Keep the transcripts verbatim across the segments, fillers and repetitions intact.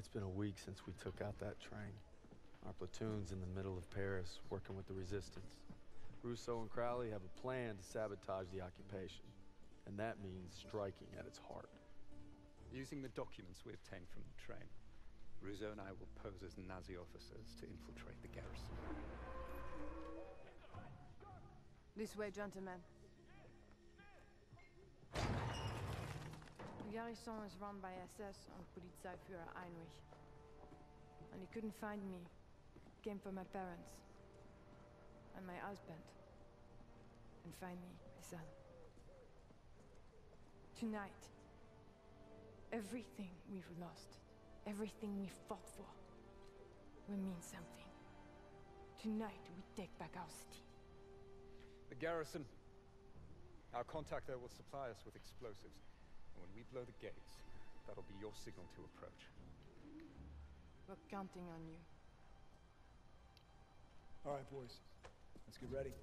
It's been a week since we took out that train. Our platoon's in the middle of Paris, working with the resistance. Rousseau and Crowley have a plan to sabotage the occupation, and that means striking at its heart. Using the documents we obtained from the train, Rousseau and I will pose as Nazi officers to infiltrate the garrison. This way, gentlemen. The garrison is run by S S and Polizeiführer Heinrich. And he couldn't find me. Came for my parents. And my husband. And finally, my son. Tonight, everything we've lost, everything we fought for, will mean something. Tonight, we take back our city. The garrison. Our contact there will supply us with explosives. And when we blow the gates, that'll be your signal to approach. We're counting on you. All right, boys. Let's get ready.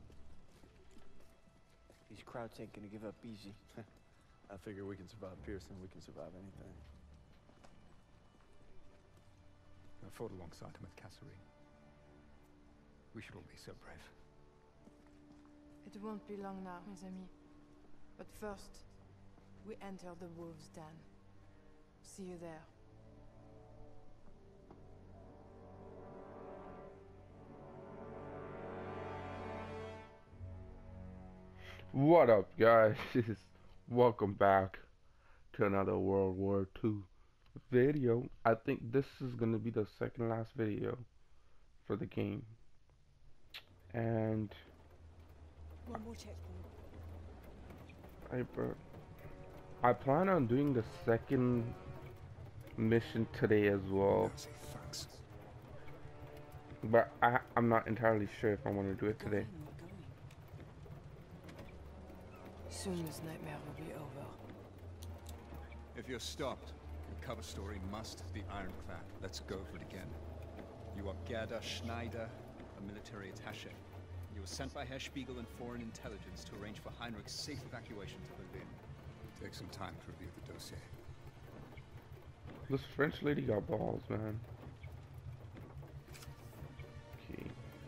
These crowds ain't gonna give up easy. I figure we can survive Pearson, we can survive anything. I fought alongside him at Kasserine. We should all be so brave. It won't be long now, mes amis. But first, we enter the Wolves' Den. See you there. What up, guys? Welcome back to another World War Two video. I think this is gonna be the second last video for the game. And One more checkpoint. I, bro, I plan on doing the second mission today as well. But I, I'm not entirely sure if I want to do it today. Soon this nightmare will be over. If you're stopped, your cover story must be ironclad. Let's go for it again. You are Gerda Schneider, a military attaché. You were sent by Herr Spiegel and Foreign Intelligence to arrange for Heinrich's safe evacuation to Berlin. Take some time to review the dossier. This French lady got balls, man. Okay.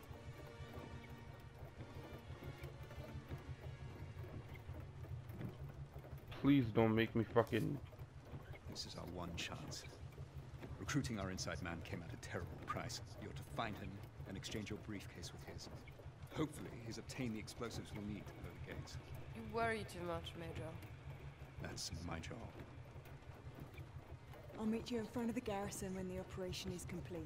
Please don't make me fucking... This is our one chance. Recruiting our inside man came at a terrible price. You're to find him and exchange your briefcase with his. Hopefully, he's obtained the explosives we'll need to blow the gates. You worry too much, Major. That's my job. I'll meet you in front of the garrison when the operation is complete.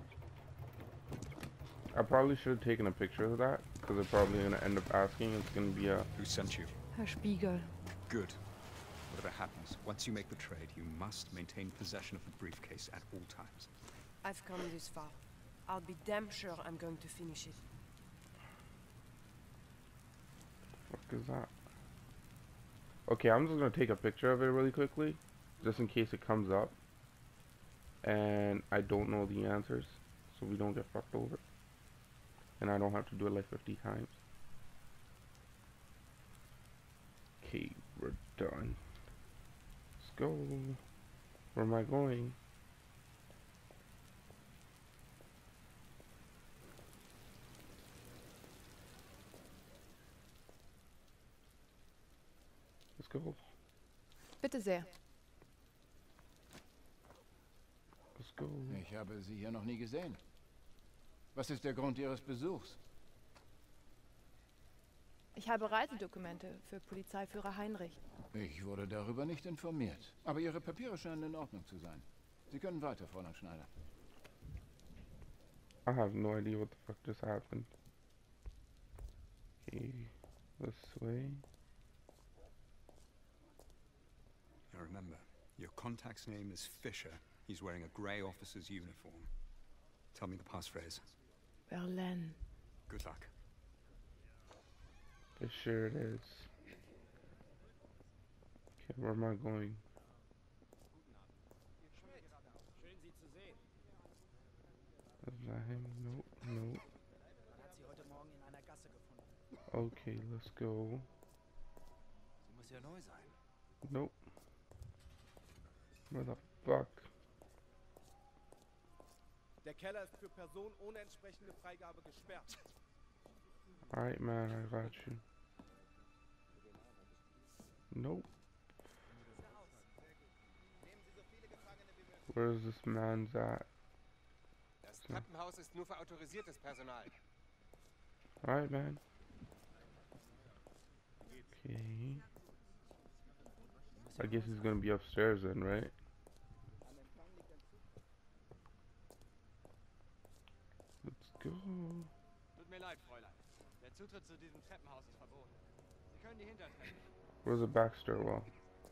I probably should have taken a picture of that, because they're probably going to end up asking. It's going to be a... Who sent you? Herr Spiegel. Good. Whatever happens, once you make the trade, you must maintain possession of the briefcase at all times. I've come this far. I'll be damn sure I'm going to finish it. What is that? Okay, I'm just going to take a picture of it really quickly, just in case it comes up. And I don't know the answers, so we don't get fucked over. And I don't have to do it like fifty times. Okay, we're done. Let's go. Where am I going? Let's go. Bitte sehr. Let's go. Ich habe Sie hier noch nie gesehen. Was ist der Grund Ihres Besuchs? Ich habe Reisedokumente für Polizeiführer Heinrich. Ich wurde darüber nicht informiert. Aber Ihre Papiere scheinen in Ordnung zu sein. Sie können weiter, Fräulein Schneider. I have no idea what the fuck just happened. Okay, this way. Now remember, your contact's name is Fisher. He's wearing a grey officer's uniform. Tell me the passphrase. Berlin. Good luck. It sure it is. Okay, where am I going? Is that him? Nope, nope. Okay, let's go. Nope. Where the fuck? Der Keller ist für Personen ohne entsprechende Freigabe gesperrt. Alright, man, I got you. Nope. Where's this man's at? Das Treppenhaus ist nur für autorisiertes Personal. Alright, man. Okay. I guess he's gonna be upstairs then, right? Let's go. Tut mir leid, Fräulein. Der Zutritt zu diesem Treppenhaus ist verboten. Sie können die Hintertreppe. Where's the back stairwell?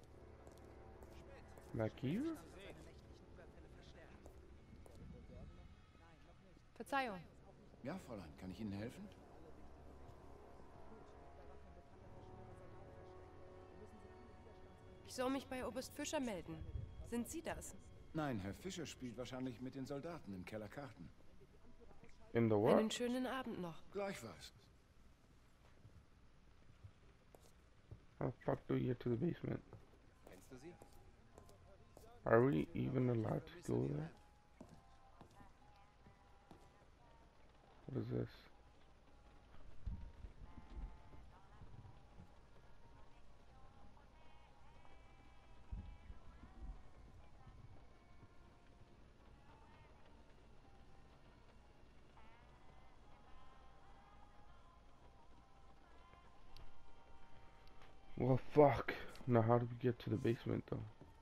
Back here? Verzeihung. Ja, Fräulein, kann ich Ihnen helfen? Ich soll mich bei Oberst Fischer melden. Sind Sie das? Nein, Herr Fischer spielt wahrscheinlich mit den Soldaten im Keller Karten. In the what? Einen schönen Abend noch. Gleichfalls. How the fuck do we get to the basement? Kennst du sie? Are we even allowed to go there? What is this? Well, fuck. Now, how do we get to the basement, though?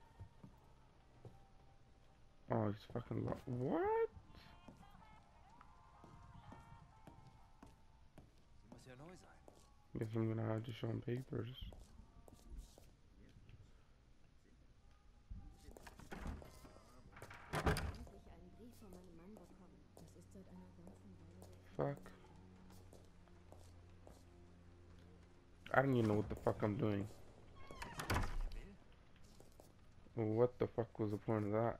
Oh, he's fucking locked. What? Muss ja neu sein. Guess I'm gonna have to show him papers. Fuck. I don't even know what the fuck I'm doing. What the fuck was the point of that?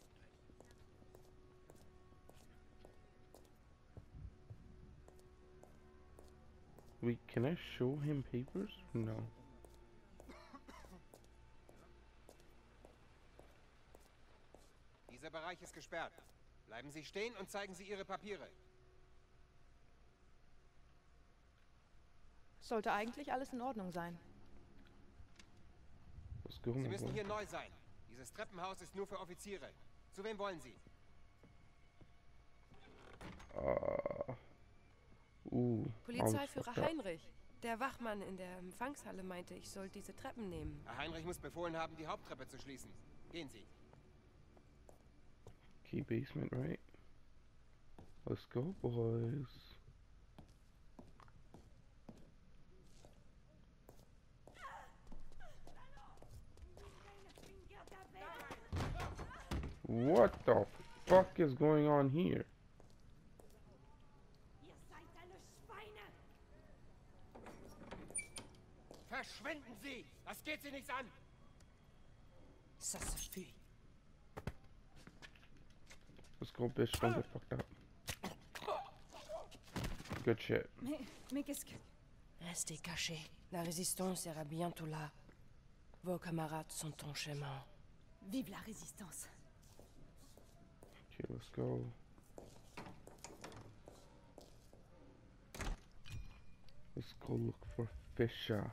Wait, can I show him papers? No. Dieser Bereich ist gesperrt. Bleiben Sie stehen und zeigen Sie Ihre Papiere. Sollte eigentlich alles in Ordnung sein. Let's go, Sie my müssen boy. hier neu sein. Dieses Treppenhaus ist nur für Offiziere. Zu wem wollen Sie? Uh, uh, Polizeiführer Heinrich. Der Wachmann in der Empfangshalle meinte, ich soll diese Treppen nehmen. Herr Heinrich muss befohlen haben, die Haupttreppe zu schließen. Gehen Sie. Key basement, right? Let's go, boys. What the fuck is going on here? Verschwinden Sie! Das geht Sie nichts an! Ça suffit. Let's go, bitch. Don't get fucked up. Good shit. Mais, mais qu'est-ce que... Restez cachés. La résistance sera bientôt là. Vos camarades sont en chemin. Vive la résistance. Okay, let's go. Let's go look for Fischer.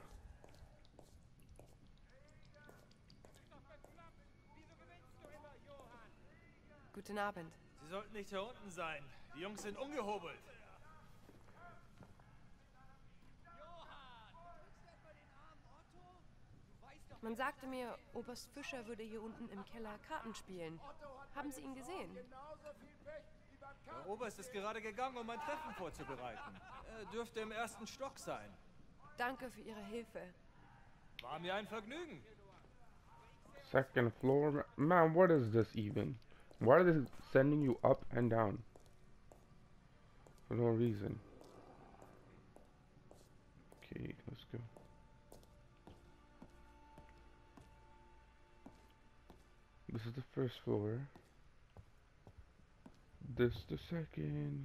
Guten Abend. Sie sollten nicht hier unten sein. Die Jungs sind umgehobelt. Man sagte mir, Oberst Fischer würde hier unten im Keller Karten spielen. Haben Sie ihn gesehen? Der Oberst ist gerade gegangen, um ein Treffen vorzubereiten. Er dürfte im ersten Stock sein. Danke für Ihre Hilfe. War mir ein Vergnügen. Second floor? Man, what is this even? Why are they sending you up and down? For no reason. Okay, let's go. This is the first floor. This the second.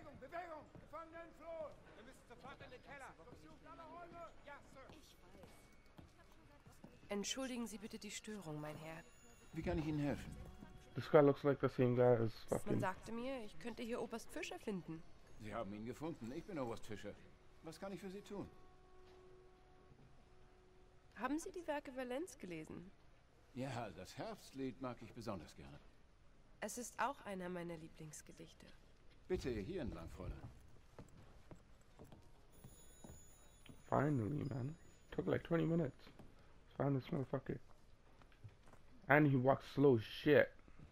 Bewegung, Bewegung! Gefangenen flohen! Wir müssen sofort in den Keller. Durchsucht alle Räume! Ja, Sir. Entschuldigen Sie bitte die Störung, mein Herr. Wie kann ich Ihnen helfen? This guy looks like the same guy as Man fucking... sagte mir, ich könnte hier Oberst Fischer finden. Sie haben ihn gefunden. Ich bin Oberst Fischer. Was kann ich für Sie tun? Haben Sie die Werke Valenz gelesen? Ja, das Herbstlied mag ich besonders gerne. Es ist auch einer meiner Lieblingsgedichte. Bitte hier entlang, Fräulein. Finally, man. Took like twenty minutes. Let's find this motherfucker. And he walks slow as shit.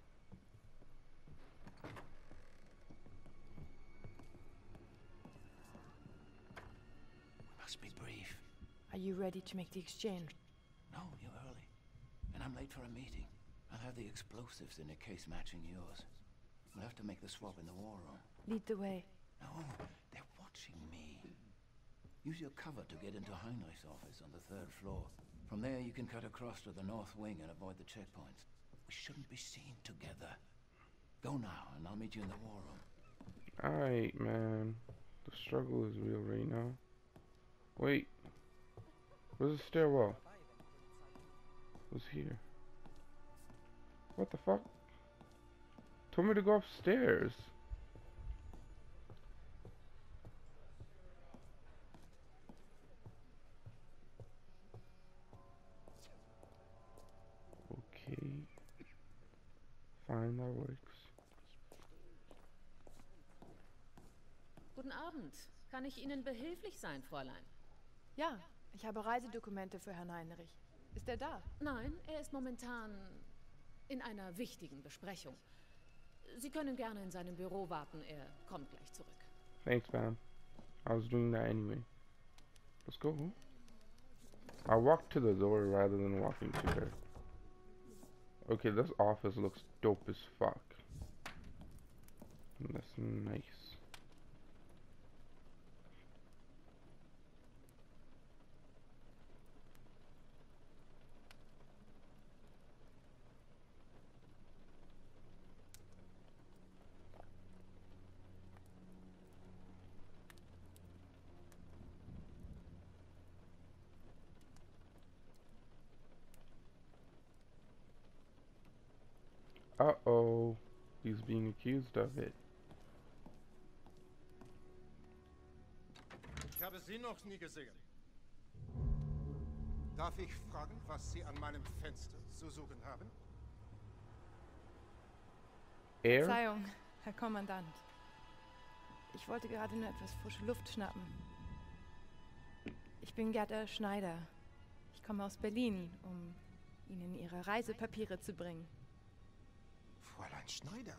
Must be brief. Are you ready to make the exchange? No, you're early. And I'm late for a meeting. I'll have the explosives in a case matching yours. We'll have to make the swap in the war room. Lead the way. No, they're watching me. Use your cover to get into Heinrich's office on the third floor. From there, you can cut across to the north wing and avoid the checkpoints. We shouldn't be seen together. Go now, and I'll meet you in the war room. Alright, man. The struggle is real right now. Wait. Where's the stairwell? What's here? What the fuck? Told me to go upstairs. Okay. Fine, that works. Guten Abend. Kann ich Ihnen behilflich sein, Fräulein? Ja, ich habe Reisedokumente für Herrn Heinrich. Ist er da? Nein, er ist momentan in einer wichtigen Besprechung. Sie können gerne in seinem Büro warten, er kommt gleich zurück. Thanks, man. I was doing that anyway. Let's go. I walked to the door rather than walking to her. Okay, this office looks dope as fuck. That's nice. Uh-oh. He's being accused of it. Ich habe Sie noch nie gesehen. Darf ich fragen, was Sie an meinem Fenster zu suchen haben? Air? Verzeihung, Herr Kommandant. Ich wollte gerade nur etwas frische Luft schnappen. Ich bin Gerda Schneider. Ich komme aus Berlin, um Ihnen Ihre Reisepapiere zu bringen. Fräulein Schneider.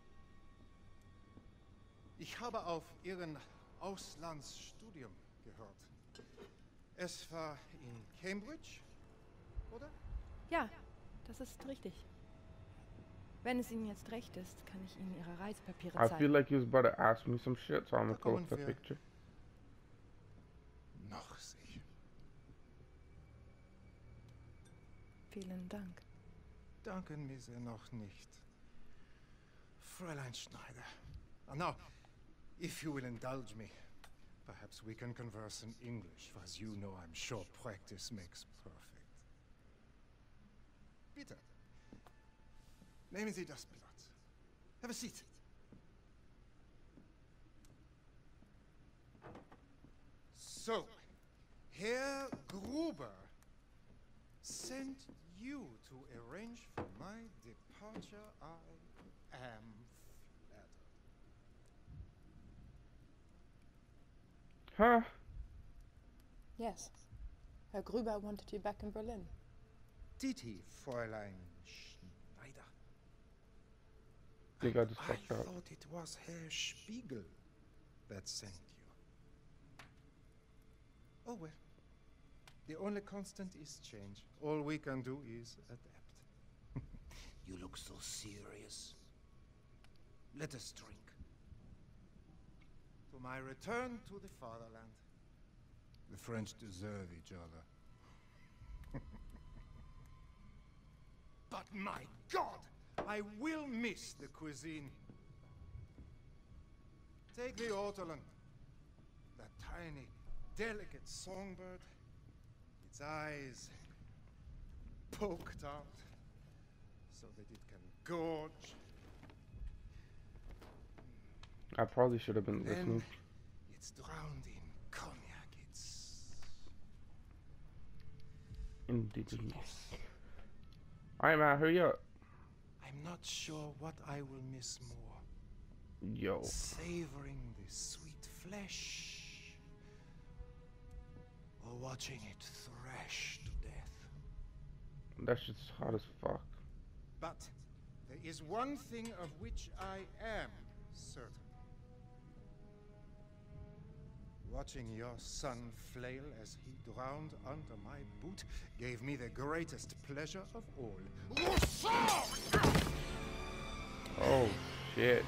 Ich habe auf Ihren Auslandsstudium gehört. Es war in Cambridge, oder? Ja, das ist richtig. Wenn es Ihnen jetzt recht ist, kann ich Ihnen Ihre Reisepapiere I zeigen. feel like he was about to ask me some shit, so I'm gonna go with the wir picture. Noch sicher. Vielen Dank. Danken mir sehr noch nicht. Fräulein Schneider. Uh, now, if you will indulge me, perhaps we can converse in English. As you know, I'm sure practice makes perfect. Bitte. Nehmen Sie das Platz. Have a seat. So, Herr Gruber sent you to arrange for my departure. I am flattered. Huh? Yes. Herr Gruber wanted you back in Berlin. Did he, Fräulein Schneider? I think I just I fucked up. thought it was Herr Spiegel that sent you. Oh well. The only constant is change. All we can do is adapt. You look so serious. Let us drink. To my return to the fatherland. The French deserve each other. But my God, I will miss the cuisine. Take the ortolan. That tiny, delicate songbird. Its eyes poked out so that it can gorge. I probably should have been Then listening. it's drowned in cognac. It's Indigenous. Alright, man, hurry up. I'm not sure what I will miss more. Yo. Savoring the sweet flesh, or watching it thrash to death. That shit's hot as fuck. But there is one thing of which I am certain. Watching your son flail as he drowned under my boot gave me the greatest pleasure of all. Oh, shit.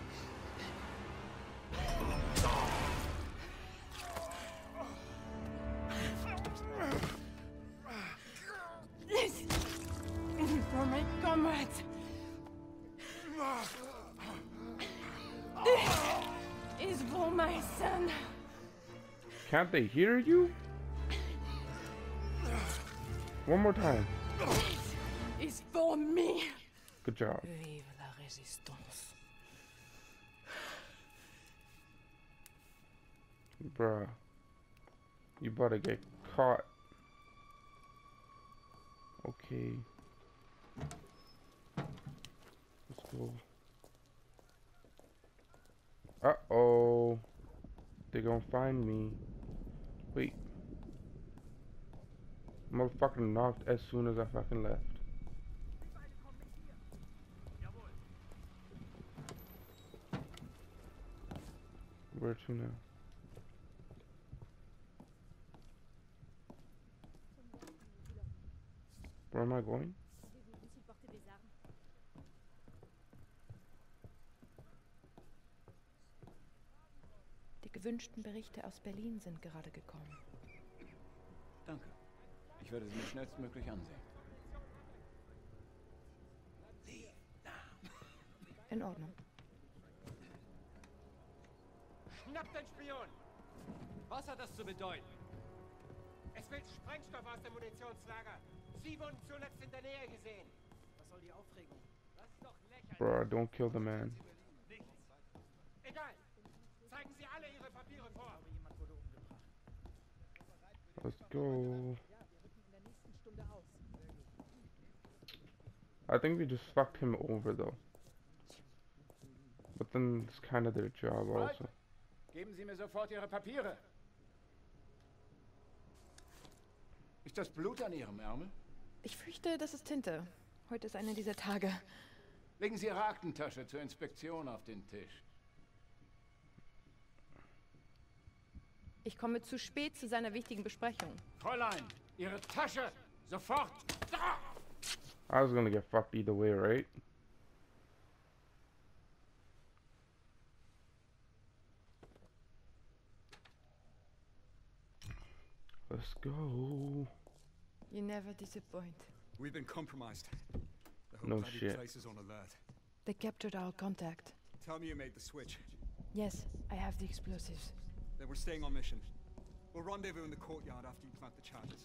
This is for my comrades. This is for my son. Can't they hear you? One more time. This is for me. Good job. Vive la résistance. Bruh. You about to get caught. Okay. Let's go. Uh-oh. They're gonna find me. Wait. Motherfucker knocked as soon as I fucking left. Where to now? Where am I going? Die gewünschten Berichte aus Berlin sind gerade gekommen. Danke. Ich werde sie mir schnellstmöglich ansehen. In Ordnung. Schnappt den Spion! Was hat das zu bedeuten? Es fehlt Sprengstoff aus dem Munitionslager. Sie wurden zuletzt in der Nähe gesehen. Was soll die Aufregung? Das ist doch lächerlich. Bro, don't kill the man. Egal. Zeigen Sie alle Ihre Papiere vor. Jemand wurde umgebracht. Let's go. I think we just fucked him over though. But then it's kind of their job also. Geben Sie mir sofort Ihre Papiere. Ist das Blut an Ihrem Ärmel? Ich fürchte, das ist Tinte. Heute ist einer dieser Tage. Legen Sie Ihre Aktentasche zur Inspektion auf den Tisch. Ich komme zu spät zu seiner wichtigen Besprechung. Fräulein, Ihre Tasche! Sofort! Da! I was gonna get fucked either way, right? Let's go. You never disappoint. We've been compromised. The whole No bloody shit. place is on alert. They captured our contact. Tell me you made the switch. Yes, I have the explosives. Then we're staying on mission. We'll rendezvous in the courtyard after you plant the charges.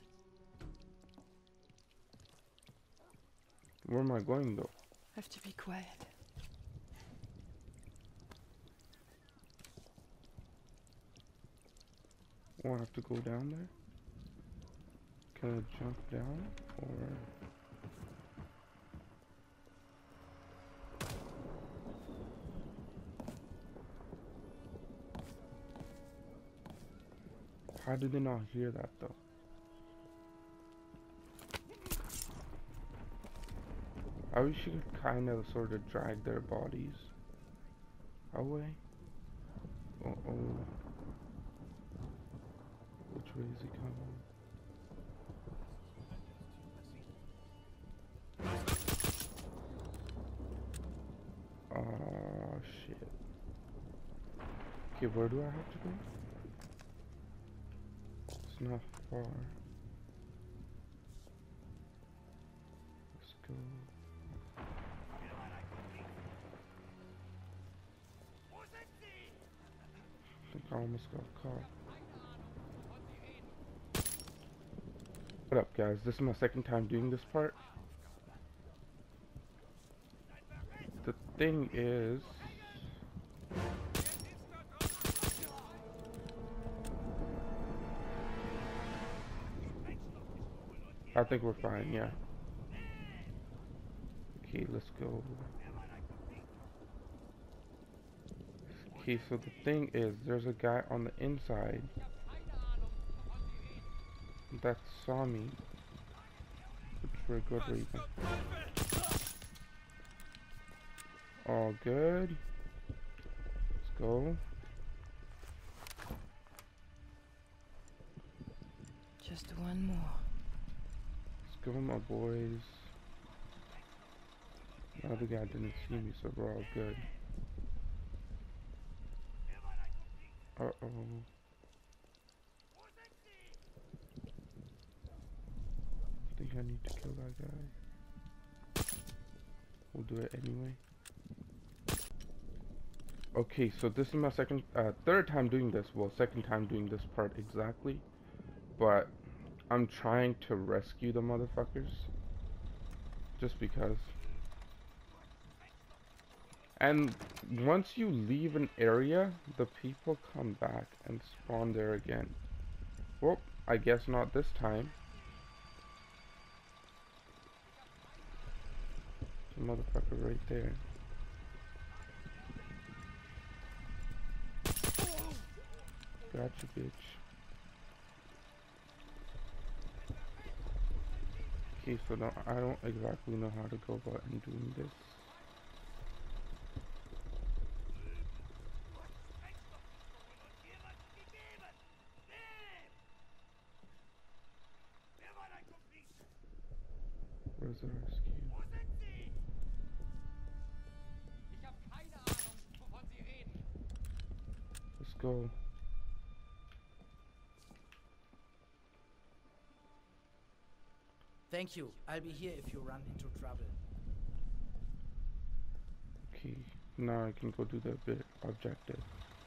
Where am I going though? Have to be quiet. Oh, I have to go down there? Can I jump down? Or... How did they not hear that though? I wish you could kind of sort of drag their bodies away. Uh oh. Which way is he coming? Oh shit. Okay, where do I have to go? It's not far. Let's go. I almost got caught. What up, guys? This is my second time doing this part. The thing is, I think we're fine, yeah. Okay, let's go. Okay, so the thing is, there's a guy on the inside that saw me, which for a good reason. All good. Let's go. Just one more. Let's go, my boys. The other guy didn't see me, so we're all good. Uh-oh. I think I need to kill that guy. We'll do it anyway. Okay, so this is my second, uh, third time doing this. Well, second time doing this part exactly. But I'm trying to rescue the motherfuckers. Just because. And once you leave an area, the people come back and spawn there again. Well, I guess not this time. The motherfucker right there. Gotcha, bitch. Okay, so now I don't exactly know how to go about and doing this. Where's the rescue? Let's go. Thank you. I'll be here if you run into trouble. Okay, now I can go do the bit objective.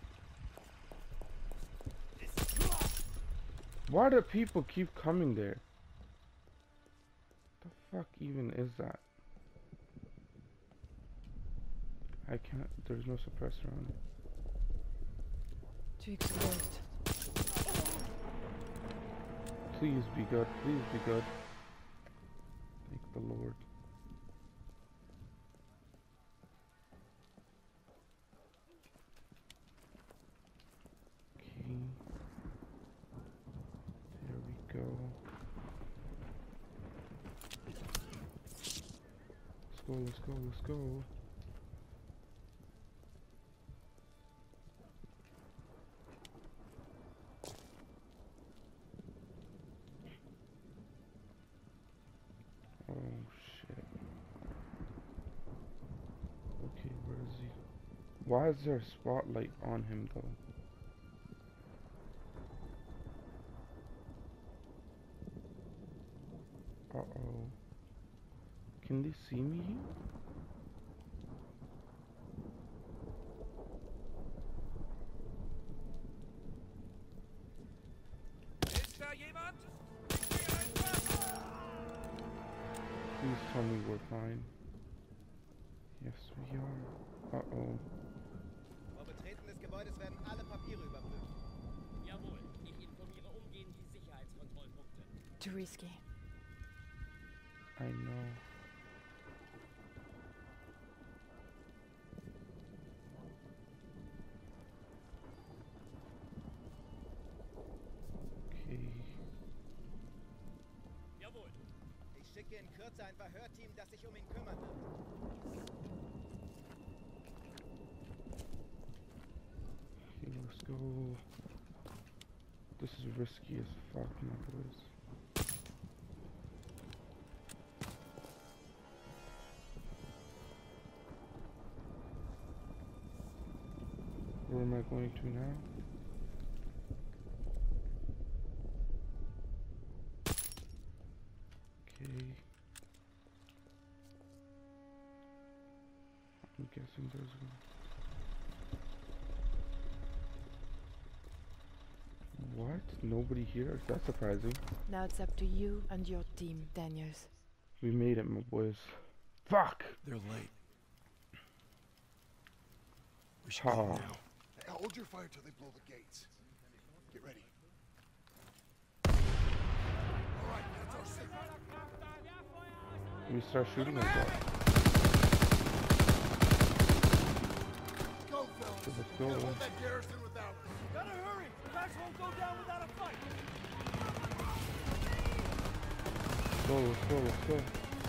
Why do people keep coming there? The fuck even is that? I can't, there's no suppressor on it. Too exposed. Please be good, please be good. Thank the Lord. Okay. There we go. Let's go, let's go, let's go. Oh shit. Okay, where is he? Why is there a spotlight on him though? Uh-oh. Can they see me here? Please tell me we're fine. Yes, we are. Uh-oh. Vor Betreten des Gebäudes werden alle Papiere überprüft. Jawohl, ich informiere umgehend die Sicherheitskontrollpunkte. Too risky. I know. Okay. Jawohl. Ich schicke in Kürze ein Verhörteam, das sich um ihn kümmern wird. Okay, let's go. This is risky as fuck, my boys. Where am I going to now? Okay. I'm guessing there's one. What? Nobody here? That's surprising. Now it's up to you and your team, Daniels. We made it, my boys. Fuck! They're late. We should go Oh. now. Hey, hold your fire till they blow the gates. Get ready. All right, that's our signal. We start shooting as well. Go, fellas. Let's Can't go. hold that garrison without us. Gotta hurry! Max won't go down without a fight! Let's go, let's go, let's go.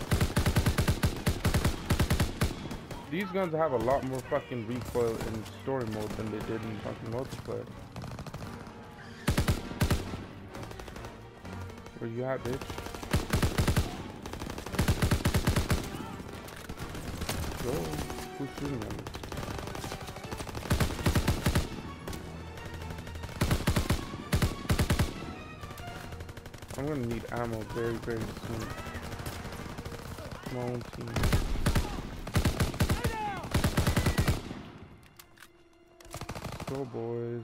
These guns have a lot more fucking recoil in story mode than they did in fucking multiplayer. Where you at, bitch? Go. Who's shooting at me? I'm gonna need ammo very, very soon. My own team. Go, boys.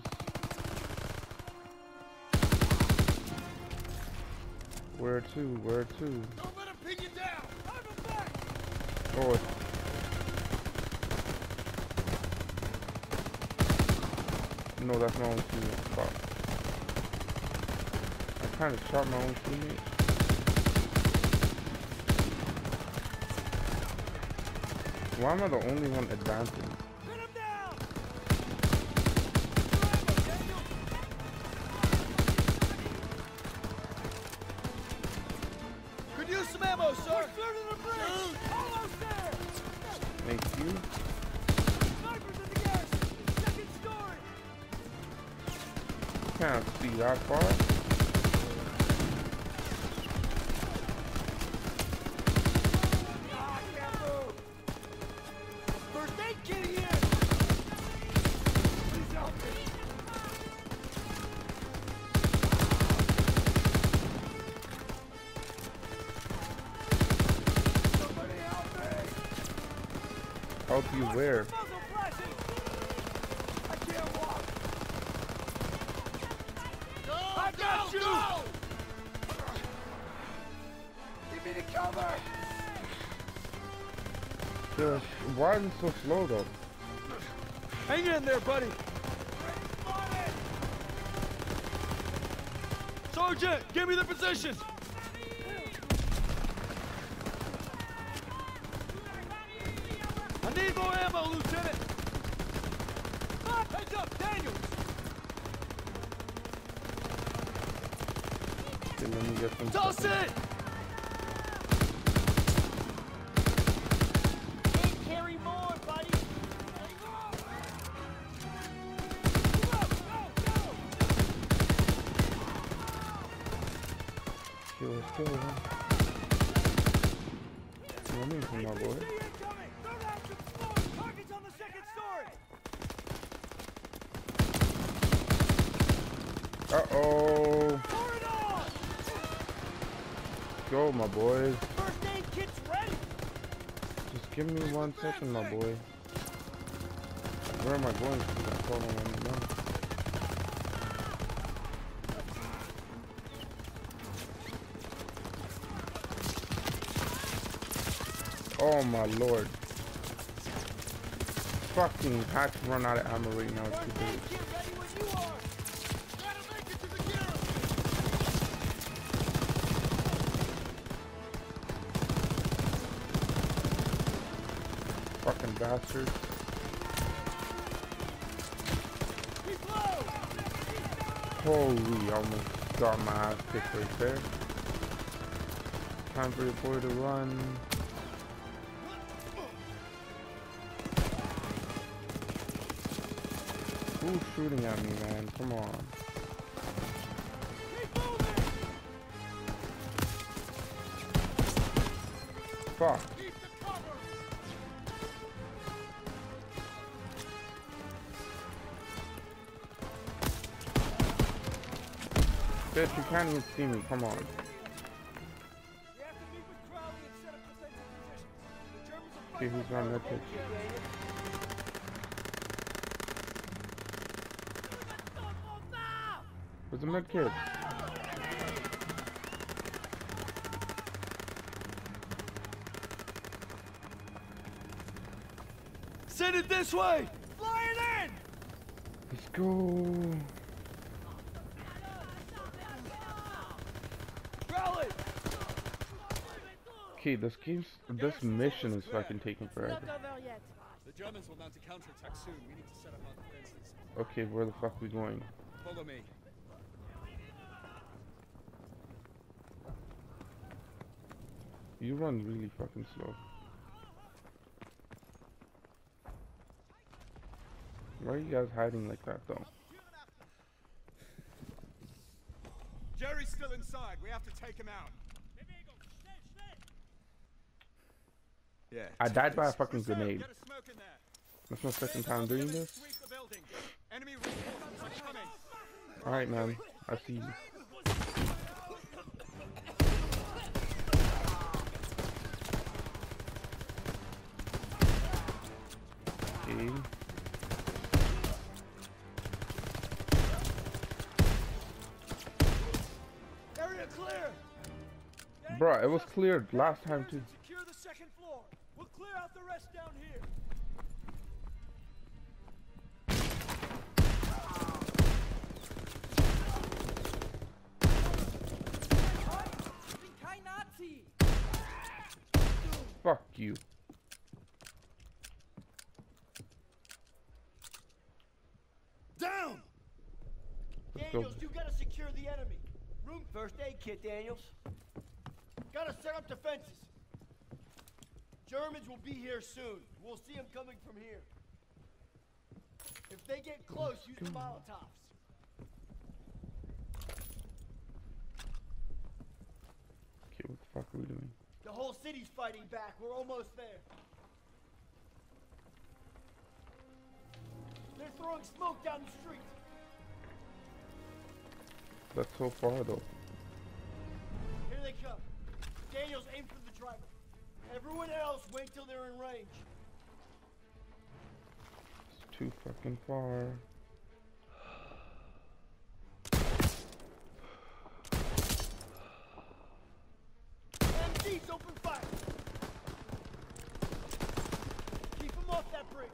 Where to? Where to? Don't let him pin you down. Oh, it's... No, that's my own teammate. Fuck. I kind of shot my own teammate. Why am I the only one advancing? Could use some ammo, sir! We're through the bridge! Almost there! Thank you. Snipers in the garrison! Second story! Can't see that far. Ah, can't move! First aid kit here! Please help me! Somebody help me! Help you where? Muzzle flashing! I can't walk! Go, I got go, you! go! Give me the cover! Gosh, why is it so slow though? Hang in there, buddy! Sergeant, give me the position! I need more ammo, Lieutenant! Ah, heads up, Daniels! Okay, let me get some Toss stuff. it! Carry more, buddy! Okay, let's go. Let me from my boy. Targets on the second story! Uh-oh. Go, my boys. First aid kit's ready! Just give me one second, my boy. Where am I going to? That's all I want to know. Oh my lord. Fucking had to run out of ammo right now. It's too big. Fucking bastards. Holy, almost got my ass kicked right there. Time for your boy to run. Who's shooting at me, man? Come on. Fuck. Bitch, you can't even see me. Come on. Okay, who's my med pitch? Where's the med kit? Send it this way! Fly it in! Let's go. Crowley! Okay, this game's this mission is fucking taking forever. The Germans will mount a counterattack soon. We need to set up our defenses. Okay, where the fuck are we going? Follow me. You run really fucking slow. Why are you guys hiding like that though? Jerry's still inside. We have to take him out. Yeah. I died by a fucking grenade. That's my second time doing this. Alright, man. I see you. Okay. Area clear! Bruh, it was cleared last time too. Secure the second floor. We'll clear out the rest down here. Kein Nazi! Fuck you. Down! Let's go. Daniels, you gotta secure the enemy. Room first aid kit, Daniels. Gotta set up defenses. Germans will be here soon. We'll see them coming from here. If they get close, use the Molotovs. Okay, what the fuck are we doing? The whole city's fighting back. We're almost there. They're throwing smoke down the street. That's so far though. Here they come. Daniels, aim for the driver. Everyone else, wait till they're in range. It's too fucking far. M Gs, open fire. Keep them off that bridge.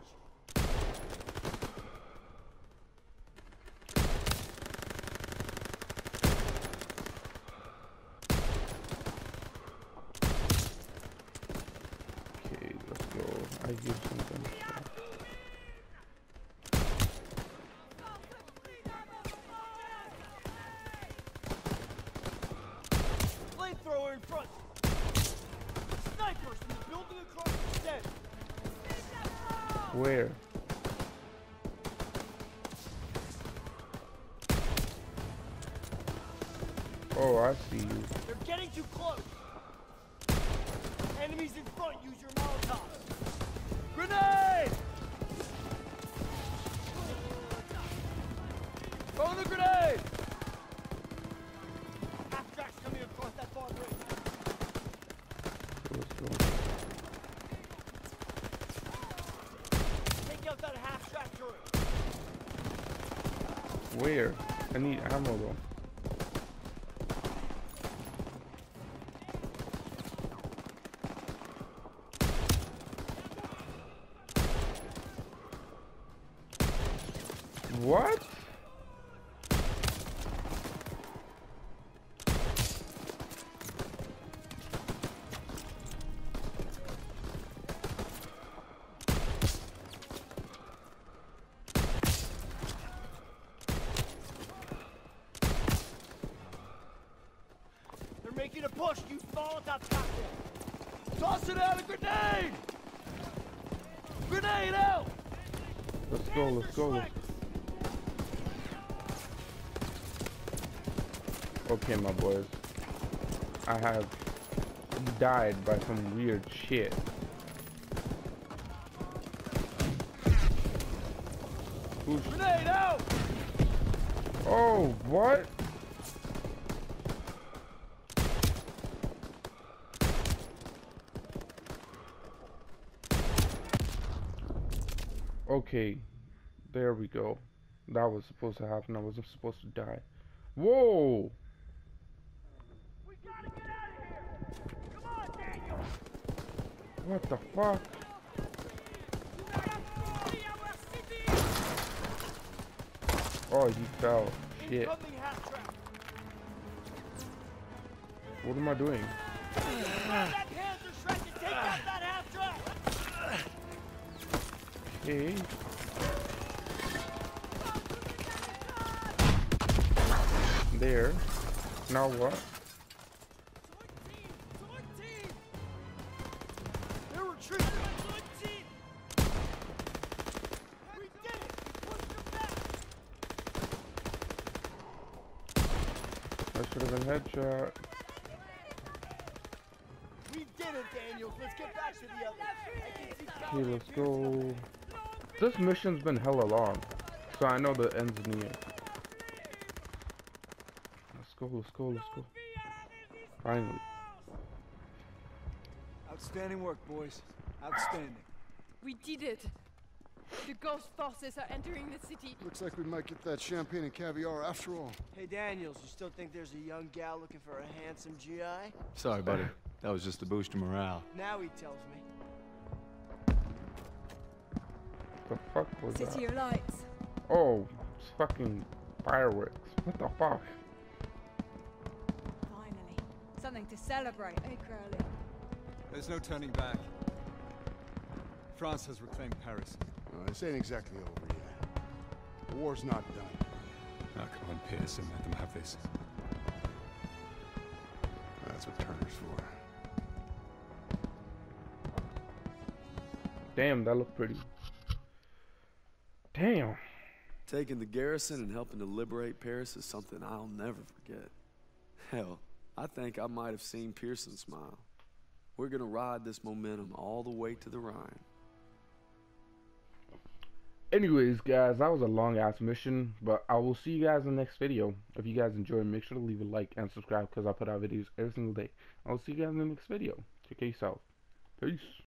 Okay, let's go. I give something. Flamethrower in front. Snipers from the building across the dead. Where? Oh, I see you. They're getting too close. Enemies in front, use your Molotovs. Grenade! Throw the grenade! Half tracks coming across that far bridge. Let's go. Take out that half track turret. Where? I need ammo though. What? They're making a push. Use Molotov cocktail. Toss it out a grenade! Grenade out! Let's go, let's go. Let's... Okay, my boys. I have died by some weird shit. Who's... Grenade out! Oh, what? Okay, there we go. That was supposed to happen. I wasn't supposed to die. Whoa! We gotta get out of here! Come on, Daniel! What the fuck? Oh, he fell. Shit. What am I doing? Okay. There. Now what? They're retreating! We did it! Push them back! That should have been headshot. We did it, Daniels! Let's get back to the others! Okay, let's go. This mission's been hella long, so I know the end's near. Let's go, let's go, let's go. Finally. Outstanding work, boys. Outstanding. We did it. The ghost forces are entering the city. Looks like we might get that champagne and caviar after all. Hey, Daniels, you still think there's a young gal looking for a handsome G I? Sorry, buddy. That was just to boost your morale. Now he tells me. The fuck was City that? of Lights. Oh, it's fucking fireworks. What the fuck? Finally. Something to celebrate, eh, Crowley? There's no turning back. France has reclaimed Paris. Uh, this ain't exactly over yet. The war's not done. Now come on, Pearson, let them have this. That's what Turner's for. Damn, that looked pretty. Damn. Taking the garrison and helping to liberate Paris is something I'll never forget. Hell, I think I might have seen Pearson smile. We're gonna ride this momentum all the way to the Rhine. Anyways, guys, that was a long ass mission, but I will see you guys in the next video. If you guys enjoyed, make sure to leave a like and subscribe because I put out videos every single day. I'll see you guys in the next video. Take care of yourself. Peace.